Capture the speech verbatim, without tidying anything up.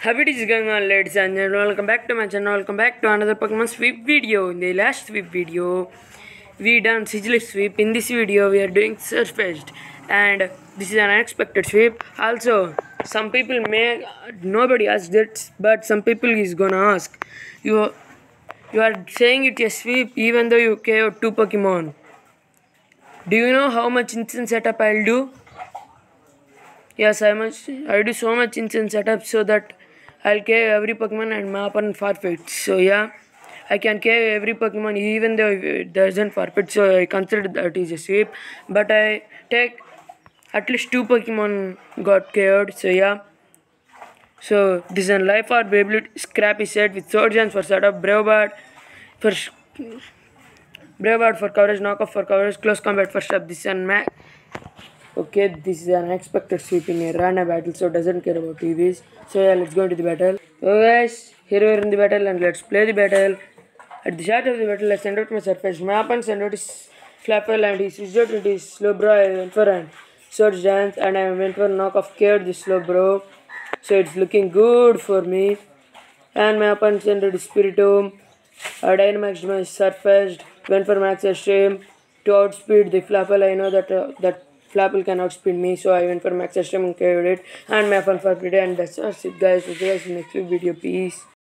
How it is going on, ladies and gentlemen? Welcome back to my channel. Welcome back to another Pokemon sweep video. In the last sweep video, we done sigil sweep. In this video, we are doing Surfetched, and this is an unexpected sweep. Also, some people may nobody asked it, but some people is gonna ask. You you are saying it a sweep even though you K O two Pokemon. Do you know how much instant setup I'll do? Yes, I must. I do so much instant setup so that I'll K O every Pokemon and my opponent forfeit. So yeah, I can K O every Pokemon even though it doesn't forfeit. So I consider that is a sweep. But I take at least two Pokemon got K O'd. So yeah. So this is a Life Orb Beyblade Scrappy set with Sword Gems for setup, Bravebird for Bravebird for coverage, Knockoff for coverage, Close Combat for step. This is an Mac. Okay, this is an unexpected sweep in a random battle, so doesn't care about T Vs. So yeah, let's go into the battle. So guys, here we are in the battle and let's play the battle. At the start of the battle, I send out my Surface. My opponent sent out his Flapple and he switched out into his Slowbro. I went for an Sword Dance and I went for Knockoff, K O'd the Slowbro. So it's looking good for me. And my opponent sent out his Spiritomb. I Dynamaxed my Surfaced. Went for Max Extreme to outspeed the Flapple. I know that uh, that Flapple can outspeed me, so I went for Max Extreme and carried it. And my fun for today, and that's it, guys. See you guys in the next video. Peace.